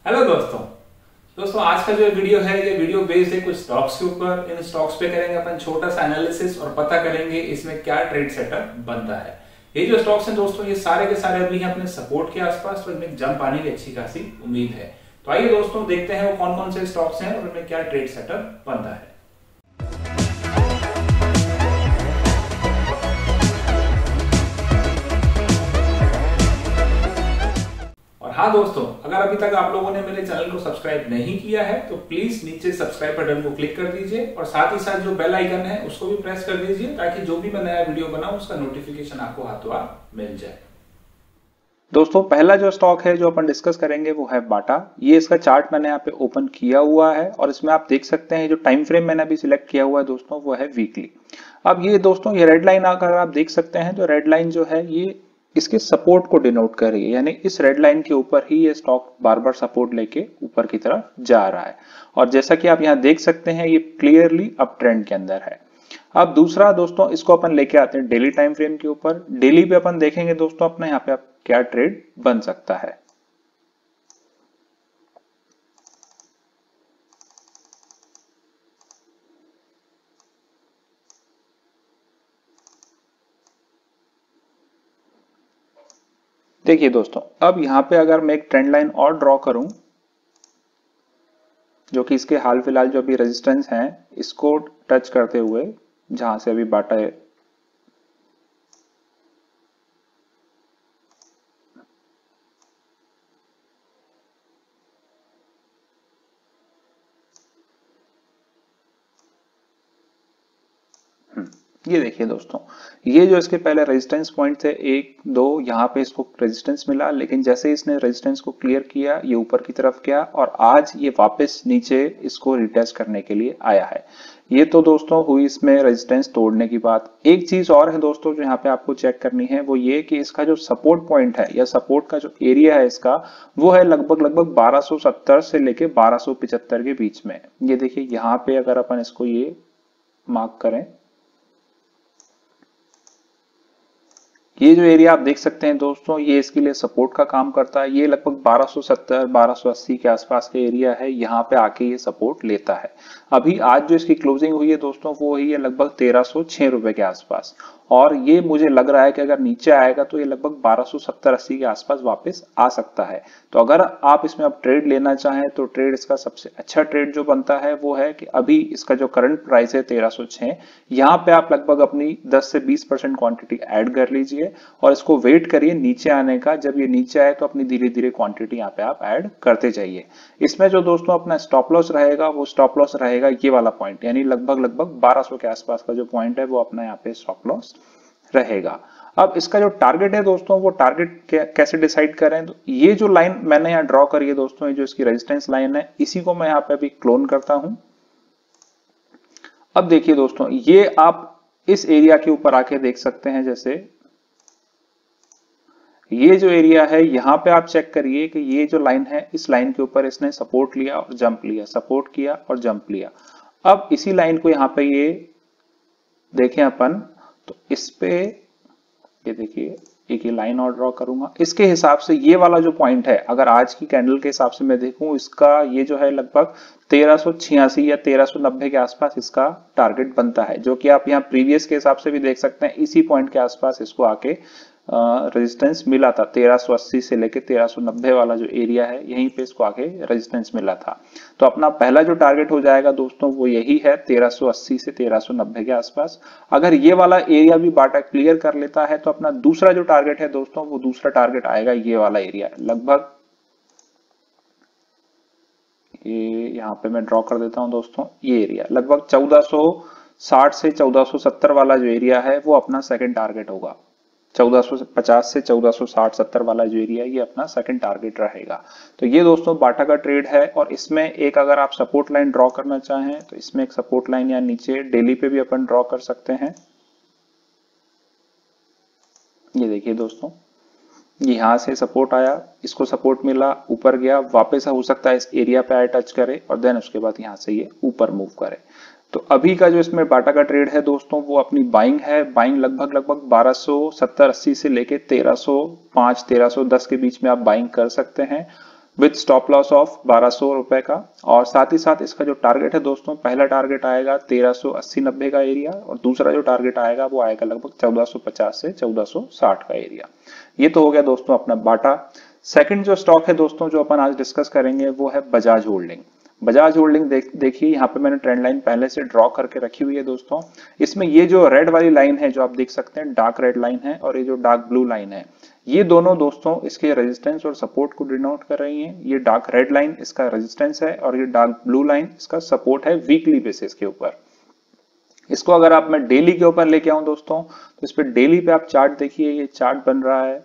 Hello दोस्तों आज का जो वीडियो है ये वीडियो बेस्ड है कुछ स्टॉक्स के ऊपर। इन स्टॉक्स पे करेंगे अपन छोटा सा एनालिसिस और पता करेंगे इसमें क्या ट्रेड सेटअप बनता है। ये जो स्टॉक्स हैं दोस्तों ये सारे के सारे अभी हैं अपने सपोर्ट के आसपास, तो इनमें जंप आने की अच्छी खासी उम्मीद है। तो आइए दोस्तों देखते हैं वो कौन कौन से स्टॉक्स हैं और उनमें क्या ट्रेड सेटअप बनता है। हाँ दोस्तों, अगर अभी तक आप लोगों ने मेरे चैनल को सब्सक्राइब नहीं किया है तो प्लीज नीचे सब्सक्राइब बटन को क्लिक कर दीजिए और साथ ही साथ जो बेल आइकन है उसको भी प्रेस कर दीजिए ताकि जो भी मैं नया वीडियो बनाऊं उसका नोटिफिकेशन आपको हाथों हाथ मिल जाए। दोस्तों पहला जो स्टॉक है जो अपन डिस्कस करेंगे वो है बाटा। ये इसका चार्ट मैंने यहाँ पे ओपन किया हुआ है और इसमें आप देख सकते हैं जो टाइम फ्रेम मैंने अभी सिलेक्ट किया हुआ है दोस्तों वो है वीकली। अब ये दोस्तों ये रेड लाइन अगर आप देख सकते हैं तो रेड लाइन जो है ये इसके सपोर्ट को डिनोट कर रही है, यानी इस रेड लाइन के ऊपर ही ये स्टॉक बार बार सपोर्ट लेके ऊपर की तरफ जा रहा है और जैसा कि आप यहाँ देख सकते हैं ये क्लियरली अप ट्रेंड के अंदर है। अब दूसरा दोस्तों इसको अपन लेके आते हैं डेली टाइम फ्रेम के ऊपर। डेली पे अपन देखेंगे दोस्तों अपने यहाँ पे आप क्या ट्रेड बन सकता है। देखिए दोस्तों अब यहाँ पे अगर मैं एक ट्रेंड लाइन और ड्रॉ करूं जो कि इसके हाल फिलहाल जो अभी रेजिस्टेंस है इसको टच करते हुए जहां से अभी बाटा ये देखिए दोस्तों ये जो इसके पहले रेजिस्टेंस पॉइंट थे 1 2 यहाँ पे इसको रेजिस्टेंस मिला, लेकिन जैसे इसने रेजिस्टेंस को क्लियर किया ये ऊपर की तरफ गया और आज ये वापस नीचे इसको रिटेस्ट करने के लिए आया है। ये तो दोस्तों हुई इसमें रेजिस्टेंस तोड़ने की बात। एक चीज और है दोस्तों जो यहाँ पे आपको चेक करनी है वो ये कि इसका जो सपोर्ट पॉइंट है या सपोर्ट का जो एरिया है इसका वो है लगभग 1270 से लेके 1275 के बीच में। ये देखिए यहाँ पे अगर अपन इसको ये मार्क करें, ये जो एरिया आप देख सकते हैं दोस्तों ये इसके लिए सपोर्ट का काम करता है। ये लगभग 1270 1280 के आसपास का एरिया है, यहाँ पे आके ये सपोर्ट लेता है। अभी आज जो इसकी क्लोजिंग हुई है दोस्तों वो हुई है लगभग 1306 रुपए के आसपास और ये मुझे लग रहा है कि अगर नीचे आएगा तो ये लगभग 1270-80 के आसपास वापस आ सकता है। तो अगर आप इसमें अब ट्रेड लेना चाहें तो ट्रेड इसका सबसे अच्छा ट्रेड जो बनता है वो है कि अभी इसका जो करंट प्राइस है 1306, यहाँ पे आप लगभग अपनी 10 से 20% क्वांटिटी ऐड कर लीजिए और इसको वेट करिए नीचे आने का। जब ये नीचे आए तो अपनी धीरे धीरे क्वांटिटी यहाँ पे आप ऐड करते जाइए। इसमें जो दोस्तों अपना स्टॉप लॉस रहेगा वो स्टॉप लॉस रहेगा ये वाला पॉइंट, यानी लगभग 1200 के आसपास का जो पॉइंट है वो अपना यहाँ पे स्टॉप लॉस रहेगा। अब इसका जो टारगेट है दोस्तों वो टारगेट कैसे डिसाइड करें, तो ये जो लाइन मैंने यहाँ ड्रॉ करी है दोस्तों, ये जो इसकी रेजिस्टेंस लाइन है इसी को मैं यहाँ पे अभी क्लोन करता हूं। अब देखिए दोस्तों ये आप इस एरिया के ऊपर आके देख सकते हैं, जैसे ये जो एरिया है यहाँ पे आप चेक करिए कि ये जो लाइन है इस लाइन के ऊपर इसने सपोर्ट लिया और जंप लिया, सपोर्ट किया और जंप लिया। अब इसी लाइन को यहाँ पे ये देखें अपन, तो इस पे ये देखिए एक ये लाइन और ड्रॉ करूंगा। इसके हिसाब से ये वाला जो पॉइंट है अगर आज की कैंडल के हिसाब से मैं देखूं इसका ये जो है लगभग 1386 या 1390 के आसपास इसका टारगेट बनता है, जो कि आप यहाँ प्रीवियस के हिसाब से भी देख सकते हैं। इसी पॉइंट के आसपास इसको आके रेजिस्टेंस मिला था, 1380 से लेके 1390 वाला जो एरिया है यहीं पे इसको आके रेजिस्टेंस मिला था। तो अपना पहला जो टारगेट हो जाएगा दोस्तों वो यही है 1380 से 1390 के आसपास। अगर ये वाला एरिया भी बाटा क्लियर कर लेता है तो अपना दूसरा जो टारगेट है दोस्तों वो दूसरा टारगेट आएगा ये वाला एरिया, लगभग ये यहाँ पे मैं ड्रॉ कर देता हूं दोस्तों, ये एरिया लगभग 1460 से 1470 वाला जो एरिया है वो अपना सेकंड टारगेट होगा। 1450 से 1460-70 वाला जो एरिया है ये अपना सेकंड टारगेट रहेगा। तो ये दोस्तों बाटा का ट्रेड है और इसमें एक अगर आप सपोर्ट लाइन ड्रॉ करना चाहें तो इसमें एक सपोर्ट लाइन या नीचे डेली पे भी अपन ड्रॉ कर सकते हैं। ये देखिए दोस्तों यहां से सपोर्ट आया, इसको सपोर्ट मिला, ऊपर गया, वापस हो सकता है इस एरिया पे आए टच करे और देन उसके बाद यहां से ये ऊपर मूव करे। तो अभी का जो इसमें बाटा का ट्रेड है दोस्तों वो अपनी बाइंग है। बाइंग लगभग 1270-80 से लेके 1305 1310 के बीच में आप बाइंग कर सकते हैं। विद स्टॉप लॉस ऑफ 1200 रुपए का। और साथ ही साथ इसका जो टारगेट है दोस्तों, पहला टारगेट आएगा 1380-90 का एरिया, और दूसरा जो टारगेट आएगा वो आएगा लगभग 1450 से 1460 का एरिया। ये तो हो गया दोस्तों अपना बाटा। सेकंड जो स्टॉक है दोस्तों जो अपन आज डिस्कस करेंगे वो है बजाज होल्डिंग। बजाज होल्डिंग देखिए यहाँ पे मैंने ट्रेंड लाइन पहले से ड्रॉ करके रखी हुई है दोस्तों। इसमें ये जो रेड वाली लाइन है जो आप देख सकते हैं, डार्क रेड लाइन है, और ये जो डार्क ब्लू लाइन है, ये दोनों दोस्तों इसके रेजिस्टेंस और सपोर्ट को डिनोट कर रही हैं। ये डार्क रेड लाइन इसका रेजिस्टेंस है और ये डार्क ब्लू लाइन इसका सपोर्ट है वीकली बेसिस के ऊपर। इसको अगर आप मैं डेली के ऊपर लेके आऊं दोस्तों, तो इस पे डेली पे आप चार्ट देखिए, ये चार्ट बन रहा है।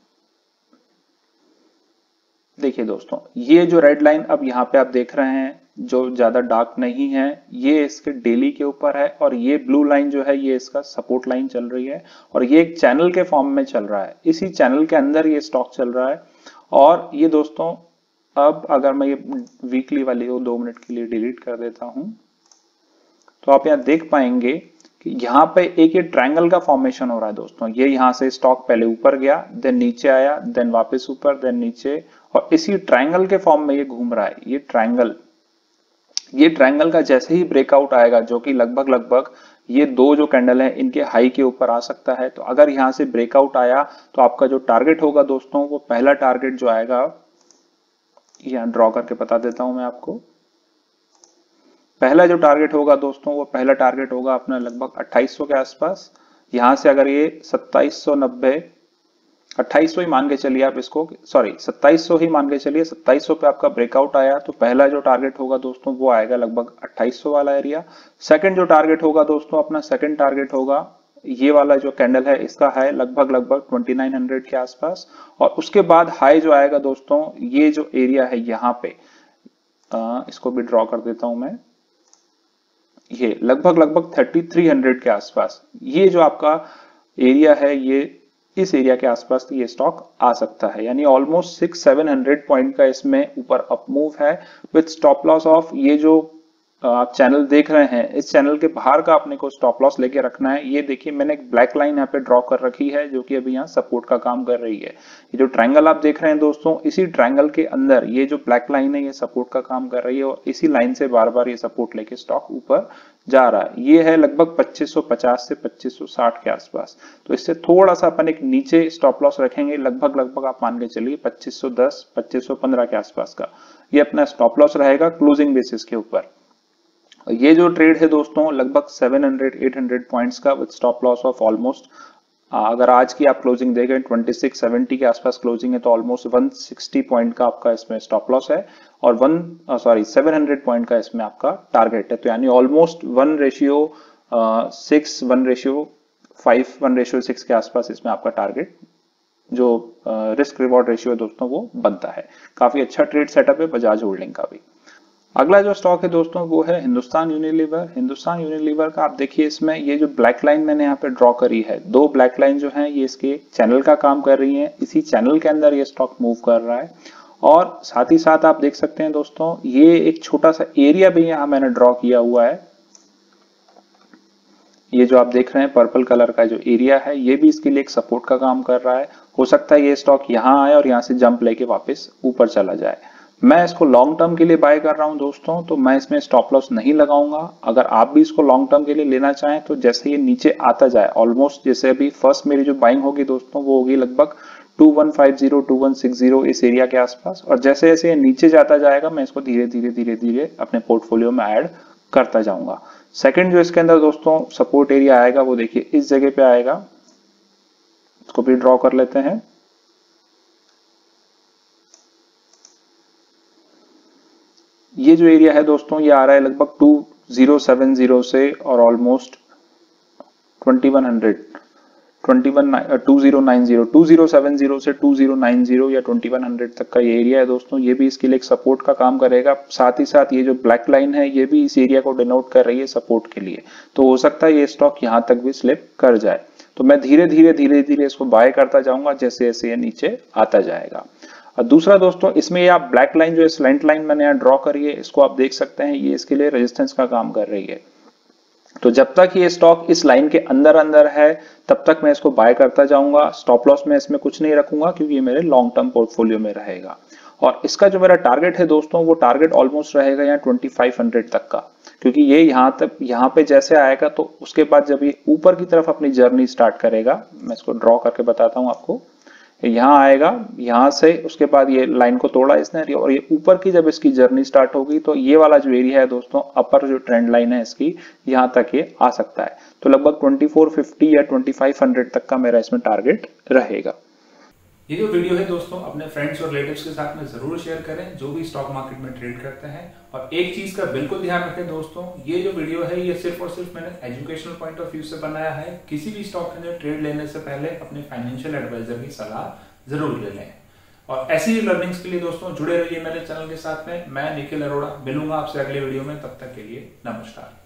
देखिए दोस्तों, ये जो रेड लाइन अब यहाँ पे आप देख रहे हैं जो ज्यादा डार्क नहीं है, ये इसके डेली के ऊपर है, और ये ब्लू लाइन जो है ये इसका सपोर्ट लाइन चल रही है, और ये एक चैनल के फॉर्म में चल रहा है। इसी चैनल के अंदर ये स्टॉक चल रहा है। और ये दोस्तों अब अगर मैं ये वीकली वाली को 2 मिनट के लिए डिलीट कर देता हूं, तो आप यहाँ देख पाएंगे कि यहाँ पे एक ये ट्रायंगल का फॉर्मेशन हो रहा है दोस्तों। ये यहाँ से स्टॉक पहले ऊपर गया, देन नीचे आया, देन वापस ऊपर, देन नीचे, और इसी ट्रायंगल के फॉर्म में ये घूम रहा है। ये ट्रायंगल का जैसे ही ब्रेकआउट आएगा, जो कि लगभग ये दो जो कैंडल है इनके हाई के ऊपर आ सकता है। तो अगर यहाँ से ब्रेकआउट आया तो आपका जो टारगेट होगा दोस्तों, वो पहला टारगेट जो आएगा, यहाँ ड्रॉ करके बता देता हूं मैं आपको। पहला जो टारगेट होगा दोस्तों, वो पहला टारगेट होगा अपना लगभग 2800 के आसपास। यहां से अगर ये 2790, 2800 ही मान के चलिए आप इसको, सॉरी 2700 ही मान के चलिए, 2700 पे आपका ब्रेकआउट आया तो पहला जो टारगेट होगा दोस्तों वो आएगा लगभग 2800 वाला एरिया। सेकंड जो टारगेट होगा दोस्तों, अपना सेकंड टारगेट होगा ये वाला जो कैंडल है, इसका हाई लगभग 2900 के आसपास। और उसके बाद हाई जो आएगा दोस्तों, ये जो एरिया है यहाँ पे, इसको भी ड्रॉ कर देता हूं मैं, ये लगभग 3300 के आसपास ये जो आपका एरिया है, ये इस एरिया के आसपास ये स्टॉक आ सकता है। यानी ऑलमोस्ट 600-700 पॉइंट का इसमें ऊपर अप मूव है विद स्टॉप लॉस ऑफ, ये जो आप चैनल देख रहे हैं, इस चैनल के बाहर का अपने को स्टॉप लॉस लेके रखना है। ये देखिए मैंने एक ब्लैक लाइन यहाँ पे ड्रॉ कर रखी है जो कि अभी यहाँ सपोर्ट का काम कर रही है। ये जो ट्रायंगल आप देख रहे हैं दोस्तों, इसी ट्रायंगल के अंदर ये जो ब्लैक लाइन है ये सपोर्ट का काम कर रही है, और इसी लाइन से बार बार ये सपोर्ट लेके स्टॉक ऊपर जा रहा है। ये है लगभग 2550 से 2560 के आसपास। तो इससे थोड़ा सा अपन एक नीचे स्टॉप लॉस रखेंगे, लगभग आप मान के चलिए 2510 2515 के आसपास का ये अपना स्टॉप लॉस रहेगा क्लोजिंग बेसिस के ऊपर। ये जो ट्रेड है दोस्तों लगभग 700-800 पॉइंट्स का with stop loss of almost, अगर आज की आप क्लोजिंग देखें 2670 के आसपास क्लोजिंग है, तो ऑलमोस्ट 160 पॉइंट का आपका इसमें स्टॉप लॉस है, और 700 पॉइंट का इसमें आपका टारगेट है। तो यानी ऑलमोस्ट 1:6, 1:5, 1:6 के आसपास इसमें आपका टारगेट जो रिस्क रिवॉर्ड रेशियो है दोस्तों वो बनता है। काफी अच्छा ट्रेड सेटअप है बजाज होल्डिंग का भी। अगला जो स्टॉक है दोस्तों वो है हिंदुस्तान यूनिलीवर। हिंदुस्तान यूनिलीवर का आप देखिए, इसमें ये जो ब्लैक लाइन मैंने यहाँ पे ड्रॉ करी है, दो ब्लैक लाइन जो है ये इसके चैनल का काम कर रही है। इसी चैनल के अंदर ये स्टॉक मूव कर रहा है, और साथ ही साथ आप देख सकते हैं दोस्तों, ये एक छोटा सा एरिया भी यहाँ मैंने ड्रॉ किया हुआ है। ये जो आप देख रहे हैं पर्पल कलर का जो एरिया है, ये भी इसके लिए एक सपोर्ट का काम कर रहा है। हो सकता है ये स्टॉक यहाँ आए और यहाँ से जंप लेके वापस ऊपर चला जाए। मैं इसको लॉन्ग टर्म के लिए बाय कर रहा हूं दोस्तों, तो मैं इसमें स्टॉप लॉस नहीं लगाऊंगा। अगर आप भी इसको लॉन्ग टर्म के लिए लेना चाहें तो जैसे ये नीचे आता जाए, ऑलमोस्ट जैसे अभी फर्स्ट मेरी जो बाइंग होगी दोस्तों वो होगी लगभग 2150 2160 इस एरिया के आसपास, और जैसे जैसे ये नीचे जाता जाएगा मैं इसको धीरे धीरे अपने पोर्टफोलियो में ऐड करता जाऊंगा। सेकंड जो इसके अंदर दोस्तों सपोर्ट एरिया आएगा वो देखिए इस जगह पे आएगा, इसको भी ड्रॉ कर लेते हैं। ये जो एरिया है दोस्तों ये आ रहा है लगभग 2070 से और ऑलमोस्ट 2090 2070 से 2090 या 2100 तक का ये एरिया है दोस्तों। ये भी इसके लिए एक सपोर्ट का काम करेगा। साथ ही साथ ये जो ब्लैक लाइन है ये भी इस एरिया को डिनोट कर रही है सपोर्ट के लिए। तो हो सकता है ये स्टॉक यहाँ तक भी स्लिप कर जाए, तो मैं धीरे धीरे इसको बाय करता जाऊंगा जैसे जैसे ये नीचे आता जाएगा। और दूसरा दोस्तों, इसमें ये आप ब्लैक लाइन जो स्लैंट लाइन मैंने यहाँ ड्रॉ करी है, इसको आप देख सकते हैं, ये इसके लिए रेजिस्टेंस का काम कर रही है। तो जब तक ये स्टॉक इस लाइन के अंदर है तब तक मैं इसको बाय करता जाऊंगा। स्टॉप लॉस में इसमें कुछ नहीं रखूंगा क्योंकि ये मेरे लॉन्ग टर्म पोर्टफोलियो में रहेगा। और इसका जो मेरा टारगेट है दोस्तों, वो टारगेट ऑलमोस्ट रहेगा यहाँ 2500 तक का, क्योंकि ये यहाँ पे जैसे आएगा तो उसके बाद जब ये ऊपर की तरफ अपनी जर्नी स्टार्ट करेगा, मैं इसको ड्रॉ करके बताता हूँ आपको, यहाँ आएगा, यहाँ से उसके बाद ये लाइन को तोड़ा इसने, और ये ऊपर की जब इसकी जर्नी स्टार्ट होगी तो ये वाला जो एरिया है दोस्तों, अपर जो ट्रेंड लाइन है इसकी, यहाँ तक ये आ सकता है। तो लगभग 2450 या 2500 तक का मेरा इसमें टारगेट रहेगा। ये जो वीडियो है दोस्तों अपने फ्रेंड्स और रिलेटिव्स के साथ में जरूर शेयर करें जो भी स्टॉक मार्केट में ट्रेड करते हैं। और एक चीज का बिल्कुल ध्यान रखें दोस्तों, ये जो वीडियो है ये सिर्फ और सिर्फ मैंने एजुकेशनल पॉइंट ऑफ व्यू से बनाया है। किसी भी स्टॉक में ट्रेड लेने से पहले अपने फाइनेंशियल एडवाइजर की सलाह जरूर ले लें। और ऐसी ही लर्निंग्स के लिए दोस्तों जुड़े रहिए मेरे चैनल के साथ में। मैं निखिल अरोड़ा मिलूंगा आपसे अगले वीडियो में, तब तक के लिए नमस्कार।